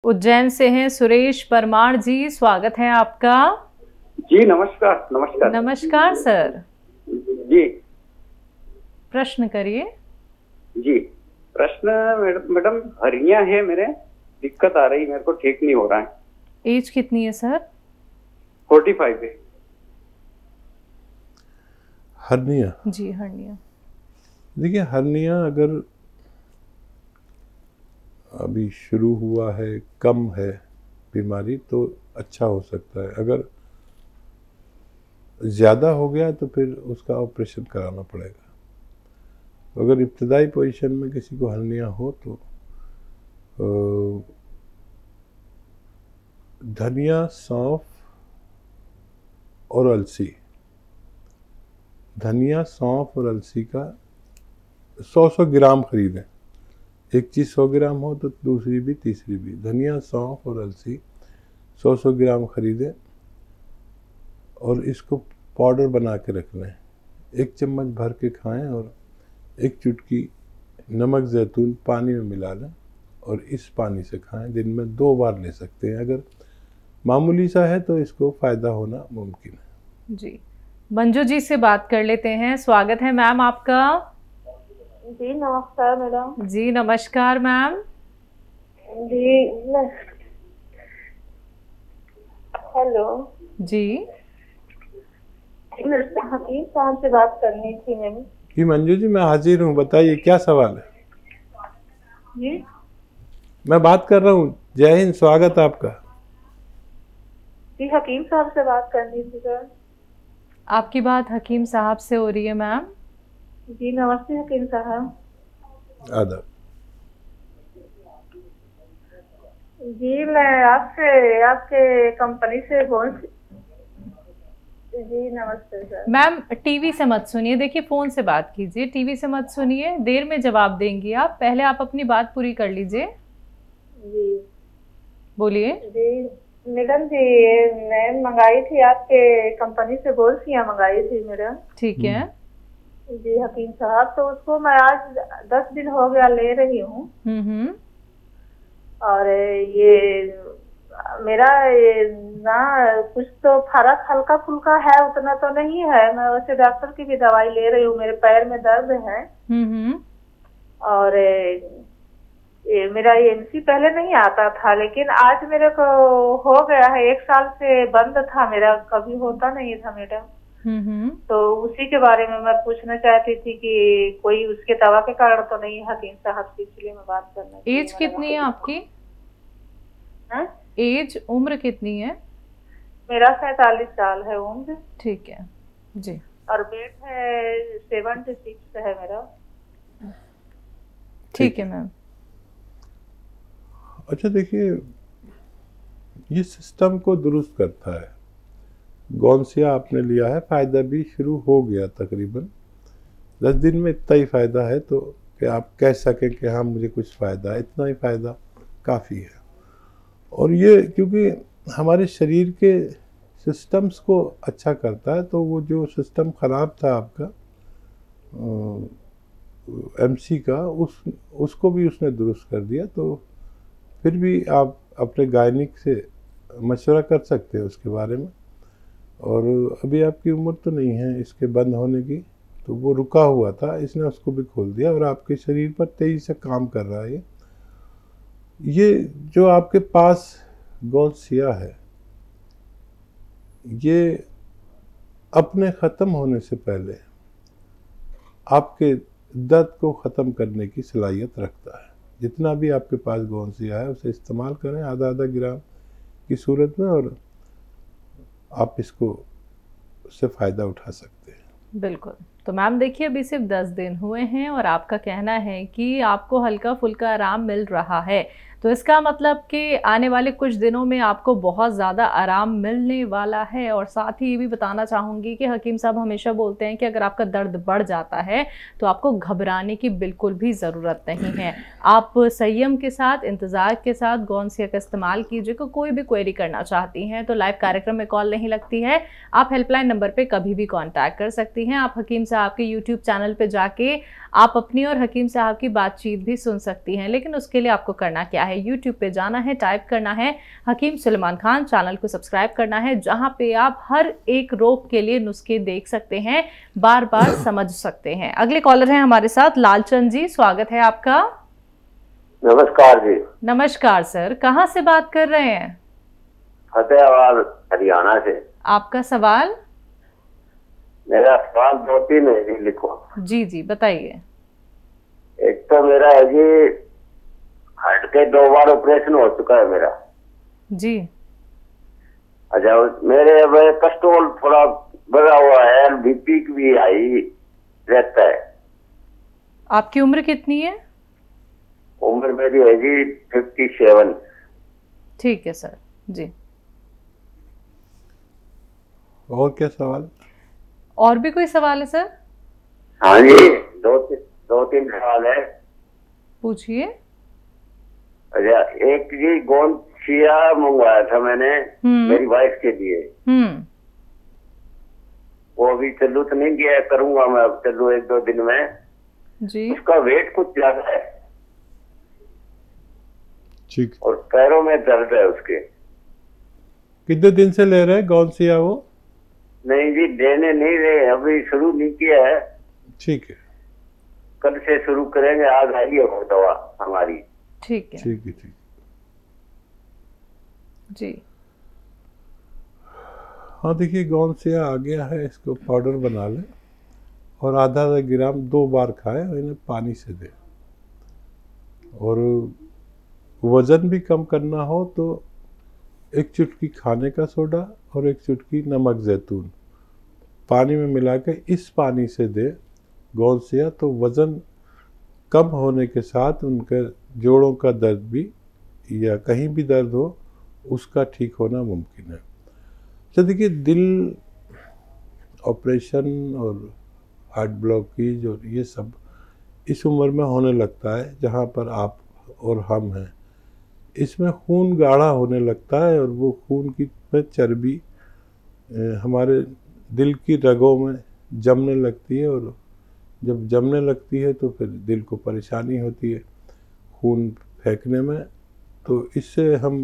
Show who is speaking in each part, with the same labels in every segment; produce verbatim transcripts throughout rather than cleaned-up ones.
Speaker 1: उज्जैन से हैं सुरेश परमार जी, स्वागत है आपका।
Speaker 2: जी नमस्कार। नमस्कार
Speaker 1: नमस्कार सर
Speaker 2: जी।
Speaker 1: प्रश्न करिए।
Speaker 2: जी प्रश्न मैडम, हर्निया है मेरे, दिक्कत आ रही, मेरे को ठीक नहीं हो रहा है।
Speaker 1: एज कितनी है सर?
Speaker 2: फोर्टी फाइव है।
Speaker 3: हर्निया?
Speaker 1: जी हर्निया।
Speaker 3: देखिए हर्निया अगर अभी शुरू हुआ है, कम है बीमारी, तो अच्छा हो सकता है। अगर ज़्यादा हो गया तो फिर उसका ऑपरेशन कराना पड़ेगा। तो अगर इब्तदाई पोजीशन में किसी को हर्निया हो तो धनिया, सौंफ और अलसी, धनिया, सौंफ और अलसी का सौ सौ ग्राम खरीदें। एक चीज़ सौ ग्राम हो तो दूसरी भी तीसरी भी। धनिया, सौंफ और अलसी सौ सौ ग्राम खरीदें और इसको पाउडर बना के रख लें। एक चम्मच भर के खाएं और एक चुटकी नमक जैतून पानी में मिला लें और इस पानी से खाएं। दिन में दो बार ले सकते हैं। अगर मामूली सा है तो इसको फ़ायदा होना मुमकिन है।
Speaker 1: जी मंजू जी से बात कर लेते हैं। स्वागत है मैम आपका।
Speaker 4: जी नमस्कार मैडम।
Speaker 1: जी नमस्कार मैम।
Speaker 4: जी हेलो
Speaker 1: जी
Speaker 4: हकीम साहब से बात करनी थी मैम।
Speaker 3: जी मंजू जी, मैं हाजिर हूँ, बताइए क्या सवाल है।
Speaker 4: जी
Speaker 3: मैं बात कर रहा हूँ। जय हिंद, स्वागत आपका।
Speaker 4: जी हकीम साहब से बात करनी थी सर।
Speaker 1: आपकी बात हकीम साहब से हो रही है मैम।
Speaker 4: जी नमस्ते हकीम साहब।
Speaker 3: आदाब।
Speaker 4: जी मैं आपसे आपके कंपनी से बोल। जी नमस्ते सर।
Speaker 1: मैम टीवी से मत सुनिए, देखिए फोन से बात कीजिए, टीवी से मत सुनिए, देर में जवाब देंगी आप। पहले आप अपनी बात पूरी कर लीजिए।
Speaker 4: जी
Speaker 1: बोलिए।
Speaker 4: जी मैडम जी, मैं मंगाई थी आपके कंपनी से, गोल्सियाँ मंगाई थी मैडम।
Speaker 1: ठीक है
Speaker 4: जी हकीम साहब, तो उसको मैं आज दस दिन हो गया ले रही हूँ।
Speaker 1: हम्म
Speaker 4: और ये मेरा ये ना कुछ तो फर्क हल्का फुल्का है, उतना तो नहीं है। मैं वैसे डॉक्टर की भी दवाई ले रही हूँ, मेरे पैर में दर्द है।
Speaker 1: हम्म
Speaker 4: और ये मेरा एमसी पहले नहीं आता था, लेकिन आज मेरे को हो गया है। एक साल से बंद था मेरा, कभी होता नहीं था मैडम।
Speaker 1: हम्म
Speaker 4: तो उसी के बारे में मैं पूछना चाहती थी कि कोई उसके दवा के कारण तो नहीं हकीम साहब से, इसलिए मैं बात करना।
Speaker 1: एज कितनी है आपकी?
Speaker 4: है?
Speaker 1: एज उम्र कितनी है?
Speaker 4: मेरा सैतालीस साल है उम्र।
Speaker 1: ठीक है जी।
Speaker 4: और वेट है सेवेंटी सिक्स है मेरा।
Speaker 1: ठीक है मैम।
Speaker 3: अच्छा देखिए, ये सिस्टम को दुरुस्त करता है। गौनसिया आपने लिया है, फ़ायदा भी शुरू हो गया तकरीबन। दस दिन में इतना ही फ़ायदा है तो कि आप कह सकें कि हाँ मुझे कुछ फ़ायदा है, इतना ही फ़ायदा काफ़ी है। और ये क्योंकि हमारे शरीर के सिस्टम्स को अच्छा करता है, तो वो जो सिस्टम ख़राब था आपका एमसी का, उस उसको भी उसने दुरुस्त कर दिया। तो फिर भी आप अपने गायनिक से मशवरा कर सकते हैं उसके बारे में। और अभी आपकी उम्र तो नहीं है इसके बंद होने की, तो वो रुका हुआ था, इसने उसको भी खोल दिया और आपके शरीर पर तेज़ी से काम कर रहा है। ये जो आपके पास गौनसिया है, ये अपने ख़त्म होने से पहले आपके दर्द को ख़त्म करने की सलाहियत रखता है। जितना भी आपके पास गौनसिया है उसे इस्तेमाल करें आधा आधा ग्राम की सूरत में, और आप इसको उससे फ़ायदा उठा सकते हैं।
Speaker 1: बिल्कुल। तो मैम देखिए अभी सिर्फ दस दिन हुए हैं और आपका कहना है कि आपको हल्का फुल्का आराम मिल रहा है, तो इसका मतलब कि आने वाले कुछ दिनों में आपको बहुत ज़्यादा आराम मिलने वाला है। और साथ ही ये भी बताना चाहूँगी कि हकीम साहब हमेशा बोलते हैं कि अगर आपका दर्द बढ़ जाता है तो आपको घबराने की बिल्कुल भी ज़रूरत नहीं है। आप संयम के साथ, इंतज़ार के साथ गौनसिया का इस्तेमाल कीजिए। को कोई भी क्वेरी करना चाहती हैं तो लाइव कार्यक्रम में कॉल नहीं लगती है, आप हेल्पलाइन नंबर पर कभी भी कॉन्टैक्ट कर सकती हैं। आप हकीम साहब के यूट्यूब चैनल पर जाके आप अपनी और हकीम साहब की बातचीत भी सुन सकती हैं। लेकिन उसके लिए आपको करना क्या है यूट्यूब पे जाना है, टाइप करना है हकीम सुलेमान खान, चैनल को सब्सक्राइब करना है, जहां पे आप हर एक रोग के लिए नुस्खे देख सकते हैं, बार बार समझ सकते हैं। अगले कॉलर हैं हमारे साथ लालचंद जी, स्वागत है आपका।
Speaker 5: नमस्कार जी।
Speaker 1: नमस्कार सर, कहाँ से बात कर रहे हैं?
Speaker 5: फतेहाबाद हरियाणा से।
Speaker 1: आपका सवाल?
Speaker 5: मेरा सवाल दो तीन है जी, लिखो।
Speaker 1: जी जी बताइए।
Speaker 5: एक तो मेरा है जी, हार्ट के दो बार ऑपरेशन हो चुका है मेरा
Speaker 1: जी।
Speaker 5: अच्छा, मेरे कोलेस्ट्रॉल थोड़ा बढ़ा हुआ है, बीपी भी हाई रहता है।
Speaker 1: आपकी उम्र कितनी है?
Speaker 5: उम्र मेरी है जी फिफ्टी सेवन।
Speaker 1: ठीक है सर जी।
Speaker 3: और क्या सवाल?
Speaker 1: और भी कोई सवाल है सर?
Speaker 5: हाँ जी, दो तीन दो तीन सवाल है।
Speaker 1: पूछिए।
Speaker 5: अच्छा, एक जी गोंद चिया मंगवाया था मैंने मेरी वाइफ के लिए।
Speaker 1: हम्म।
Speaker 5: वो अभी चालू तो नहीं किया, करूंगा मैं अब चालू एक दो दिन में
Speaker 1: जी।
Speaker 5: उसका वेट कुछ ज्यादा है
Speaker 3: ठीक।
Speaker 5: और पैरों में दर्द है उसके।
Speaker 3: कितने दिन से ले रहे हैं गौनसिया वो?
Speaker 5: नहीं जी, देने नहीं रहे, अभी शुरू नहीं किया है।
Speaker 3: ठीक है,
Speaker 5: कल से शुरू करेंगे, आज आई है वो दवा हमारी।
Speaker 1: ठीक है
Speaker 3: ठीक है, ठीक
Speaker 1: जी।
Speaker 3: हाँ देखिए, गौनसिया आ गया है, इसको पाउडर बना लें और आधा आधा ग्राम दो बार खाएं और इन्हें पानी से दें। और वज़न भी कम करना हो तो एक चुटकी खाने का सोडा और एक चुटकी नमक जैतून पानी में मिलाकर इस पानी से दे गौनसिया, तो वज़न कम होने के साथ उनके जोड़ों का दर्द भी या कहीं भी दर्द हो उसका ठीक होना मुमकिन है। तो देखिए, दिल ऑपरेशन और हार्ट ब्लॉकेज और ये सब इस उम्र में होने लगता है जहाँ पर आप और हम हैं। इसमें खून गाढ़ा होने लगता है और वो खून की में चर्बी हमारे दिल की रगों में जमने लगती है और जब जमने लगती है तो फिर दिल को परेशानी होती है खून फेंकने में। तो इससे हम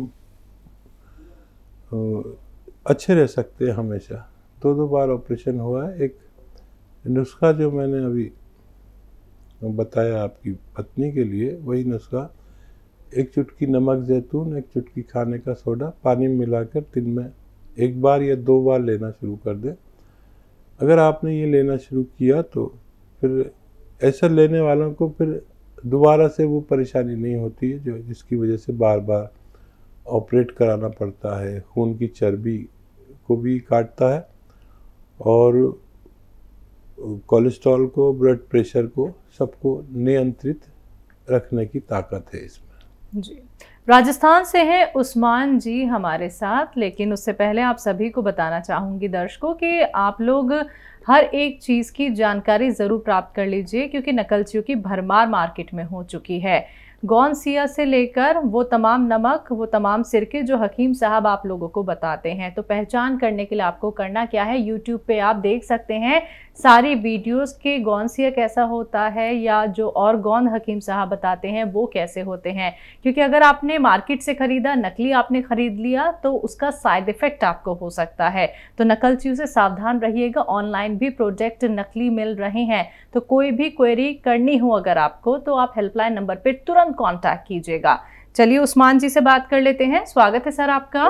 Speaker 3: अच्छे रह सकते हैं हमेशा। दो दो बार ऑपरेशन हुआ है। एक नुस्खा जो मैंने अभी बताया आपकी पत्नी के लिए, वही नुस्खा, एक चुटकी नमक जैतून, एक चुटकी खाने का सोडा पानी में मिलाकर दिन में एक बार या दो बार लेना शुरू कर दें। अगर आपने ये लेना शुरू किया तो फिर ऐसा लेने वालों को फिर दोबारा से वो परेशानी नहीं होती है जो जिसकी वजह से बार बार ऑपरेट कराना पड़ता है। खून की चर्बी को भी काटता है और कोलेस्ट्रॉल को, ब्लड प्रेशर को, सबको नियंत्रित रखने की ताकत है इसमें।
Speaker 1: जी। राजस्थान से हैं उस्मान जी हमारे साथ, लेकिन उससे पहले आप सभी को बताना चाहूँगी दर्शकों कि आप लोग हर एक चीज़ की जानकारी ज़रूर प्राप्त कर लीजिए, क्योंकि नकलचियों की भरमार मार्केट में हो चुकी है। गौनसिया से लेकर वो तमाम नमक, वो तमाम सिरके जो हकीम साहब आप लोगों को बताते हैं। तो पहचान करने के लिए आपको करना क्या है, यूट्यूब पे आप देख सकते हैं सारी वीडियोस के गौनसिया कैसा होता है या जो और गौन हकीम साहब बताते हैं वो कैसे होते हैं। क्योंकि अगर आपने मार्केट से ख़रीदा, नकली आपने ख़रीद लिया तो उसका साइड इफ़ेक्ट आपको हो सकता है। तो नकलचियों से सावधान रहिएगा। ऑनलाइन भी प्रोडक्ट नकली मिल रहे हैं, तो कोई भी क्वेरी करनी हो अगर आपको तो आप हेल्पलाइन नंबर पर तुरंत कांटेक्ट कीजिएगा। चलिए उस्मान जी से बात कर लेते हैं। स्वागत है सर आपका।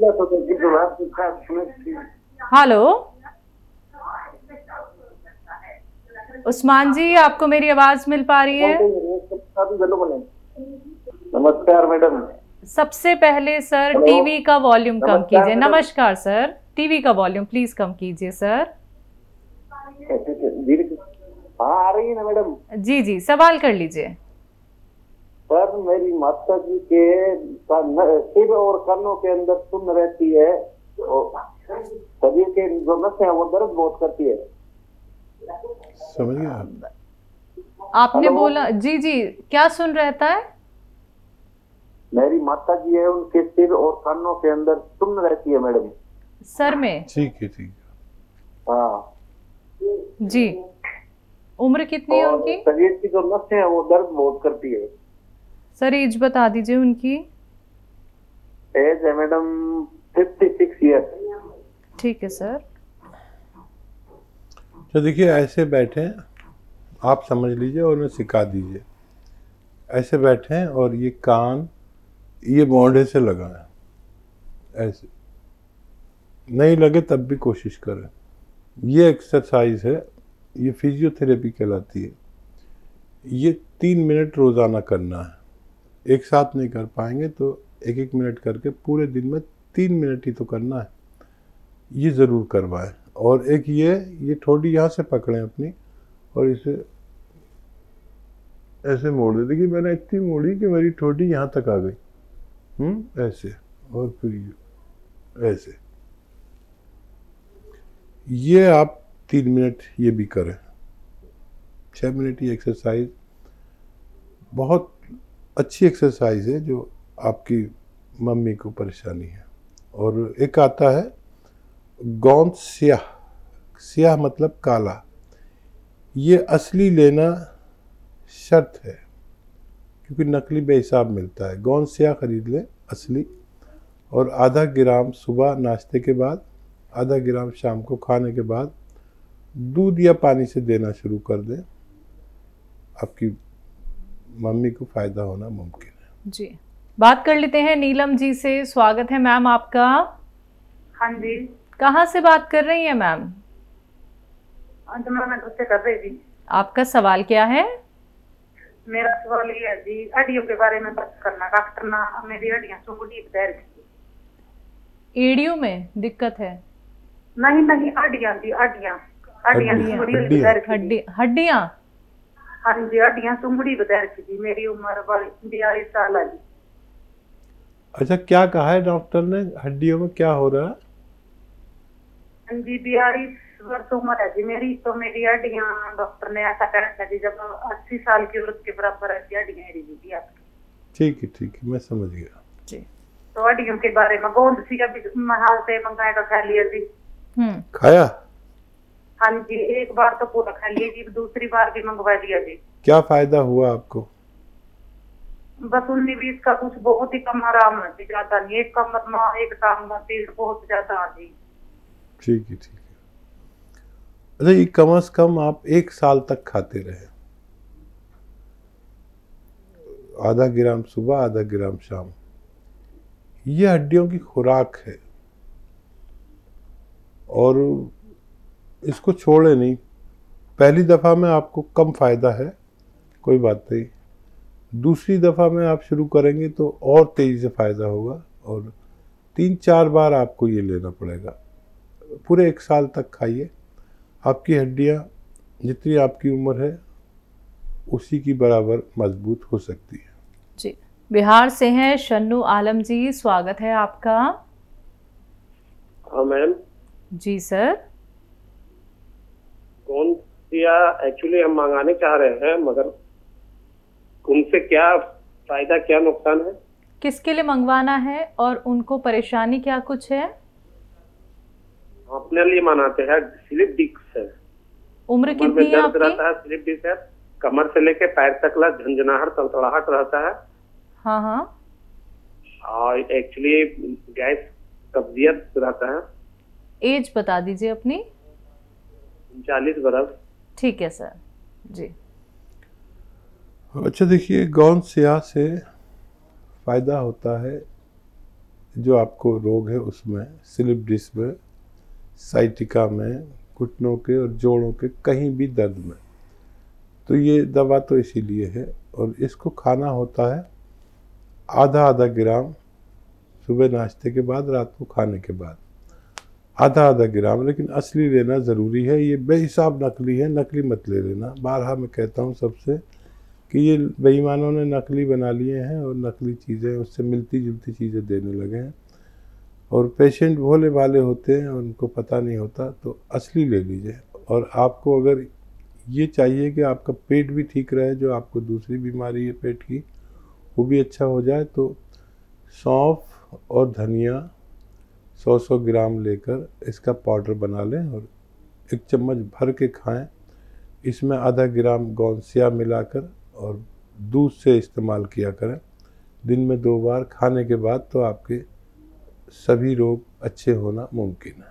Speaker 1: हेलो उस्मान जी, आपको मेरी आवाज मिल पा रही है?
Speaker 5: नमस्कार मैडम।
Speaker 1: सबसे पहले सर टीवी का वॉल्यूम कम कीजिए। नमस्कार सर, टीवी का वॉल्यूम प्लीज कम कीजिए सर।
Speaker 5: हाँ आ रही है ना मैडम?
Speaker 1: जी जी, सवाल कर लीजिए।
Speaker 5: सर मेरी माता जी के सिर और कानों के अंदर सुन रहती है और शरीर के जो नसें हैं वो दर्द बहुत करती है।
Speaker 3: समझ गया
Speaker 1: आपने बोला? जी जी, क्या सुन रहता है?
Speaker 5: मेरी माता जी है, उनके सिर और कानों के अंदर सुन रहती है मैडम।
Speaker 1: सर में?
Speaker 3: ठीक है, ठीक है।
Speaker 5: हाँ
Speaker 1: जी। उम्र कितनी है उनकी?
Speaker 5: शरीर की जो नसें हैं वो दर्द बहुत करती है।
Speaker 1: सर एज बता दीजिए उनकी।
Speaker 5: एज है मैडम फिफ्टी सिक्स ईयर।
Speaker 1: ठीक है सर।
Speaker 3: तो देखिए ऐसे बैठे आप समझ लीजिए और उन्हें सिखा दीजिए। ऐसे बैठे और ये कान ये मोढ़े से लगाएं, ऐसे नहीं लगे तब भी कोशिश करें। ये एक्सरसाइज है, ये फिजियोथेरेपी कहलाती है। ये तीन मिनट रोज़ाना करना है। एक साथ नहीं कर पाएंगे तो एक एक मिनट करके पूरे दिन में तीन मिनट ही तो करना है। ये ज़रूर करवाएं। और एक ये ये ठोड़ी यहाँ से पकड़ें अपनी और इसे ऐसे मोड़ दे। देखिए मैंने इतनी मोड़ी कि मेरी ठोड़ी यहाँ तक आ गई। हम्म ऐसे और फिर ये ऐसे। ये आप तीन मिनट ये भी करें। छः मिनट ये एक्सरसाइज बहुत अच्छी एक्सरसाइज है जो आपकी मम्मी को परेशानी है। और एक आता है गौंद स्याह। स्याह मतलब काला। ये असली लेना शर्त है क्योंकि नकली बेहिसाब मिलता है। गौंद स्याह खरीद लें असली, और आधा ग्राम सुबह नाश्ते के बाद, आधा ग्राम शाम को खाने के बाद दूध या पानी से देना शुरू कर दें। आपकी मम्मी को फ़ायदा होना मुमकिन है।
Speaker 1: जी, बात कर लेते हैं नीलम जी से। स्वागत है मैम आपका।
Speaker 4: हाँ जी।
Speaker 1: कहाँ से बात कर रही हैं मैम?
Speaker 4: मैं उससे कर रही थी।
Speaker 1: आपका सवाल क्या है?
Speaker 4: मेरा सवाल ये है जी, हड्डियों के बारे में बात करना। डॉक्टर ना मेरी हड्डियां सुंगड़ी पैर की।
Speaker 1: एड़ियों में दिक्कत है?
Speaker 4: नहीं नहीं, हड्डियां जी, हड्डियां हड्डियां सुंगड़ी पैर की।
Speaker 1: हड्डी हड्डियां?
Speaker 4: हाँ जी, हड्डियां सुंगड़ी पैर की जी। मेरी उम्र बयालीस साल है जी।
Speaker 3: अच्छा, क्या कहा है डॉक्टर ने? हड्डियों में क्या हो रहा है?
Speaker 4: हाँ जी, बयालीस वर्ष उम्र है जी मेरी। तो मेरी हड्डियां, डॉक्टर ने ऐसा कहा था जी, जब अस्सी साल की औरत के बराबर है हड्डियां जी आपकी। ठीक
Speaker 3: है ठीक है, मैं समझ गया
Speaker 1: जी।
Speaker 4: तो हड्डियों के बारे में गोंद सी अभी हाल से मंगाया का खा लिया जी।
Speaker 1: हम्म
Speaker 3: खाया?
Speaker 4: हाँ जी, एक बार तो पूरा खा लिया जी, दूसरी बार भी मंगवा लिया जी।
Speaker 3: क्या फायदा हुआ आपको?
Speaker 4: बस उन्नीस बीस का कुछ बहुत ही कम आराम है जी, ज्यादा नहीं। एक कमर में एक टांग में पीड़ बहुत ज्यादा है जी।
Speaker 3: ठीक है ठीक है। अच्छा, ये कम से कम आप एक साल तक खाते रहे। आधा ग्राम सुबह, आधा ग्राम शाम। ये हड्डियों की खुराक है और इसको छोड़े नहीं। पहली दफ़ा में आपको कम फ़ायदा है, कोई बात नहीं। दूसरी दफ़ा में आप शुरू करेंगे तो और तेज़ी से फ़ायदा होगा और तीन चार बार आपको ये लेना पड़ेगा। पूरे एक साल तक खाइए। आपकी हड्डियाँ जितनी आपकी उम्र है उसी की बराबर मजबूत हो सकती है।
Speaker 1: जी, बिहार से हैं शन्नू आलम जी, स्वागत है आपका।
Speaker 5: हाँ मैम।
Speaker 1: जी सर।
Speaker 5: कौन सिया एक्चुअली हम मंगाने चाह रहे हैं, मगर उनसे क्या फायदा क्या नुकसान है?
Speaker 1: किसके लिए मंगवाना है और उनको परेशानी क्या कुछ है?
Speaker 5: अपने लिए मनाते हैं। स्लिप डिस्क है।
Speaker 1: उम्र कितनी है आपकी?
Speaker 5: रहता है, स्लिप डिस्क है। कमर से लेके पैर तक ला झंझनाहट तड़तड़ाहट रहता है।
Speaker 1: हाँ हाँ।
Speaker 5: और एक्चुअली गैस कब्जियत रहता है।
Speaker 1: एज बता दीजिए अपनी।
Speaker 5: चालीस बरस।
Speaker 1: ठीक है सर जी।
Speaker 3: अच्छा देखिए, गौंद स्याह से फ़ायदा होता है जो आपको रोग है उसमें, स्लिप डिस्क में, साइटिका में, घुटनों के और जोड़ों के कहीं भी दर्द में। तो ये दवा तो इसीलिए है। और इसको खाना होता है आधा आधा ग्राम सुबह नाश्ते के बाद, रात को खाने के बाद आधा आधा ग्राम। लेकिन असली लेना ज़रूरी है। ये बेहिसाब नकली है, नकली मत ले लेना। बारहा मैं कहता हूँ सबसे कि ये बेईमानों ने नकली बना लिए हैं और नकली चीज़ें उससे मिलती जुलती चीज़ें देने लगे हैं और पेशेंट भोले भाले होते हैं, उनको पता नहीं होता। तो असली ले लीजिए। और आपको अगर ये चाहिए कि आपका पेट भी ठीक रहे, जो आपको दूसरी बीमारी है पेट की वो भी अच्छा हो जाए, तो सौंफ और धनिया सौ सौ ग्राम लेकर इसका पाउडर बना लें और एक चम्मच भर के खाएं। इसमें आधा ग्राम गौंद स्याह मिलाकर और दूध से इस्तेमाल किया करें। दिन में दो बार खाने के बाद, तो आपके सभी रोग अच्छे होना मुमकिन है।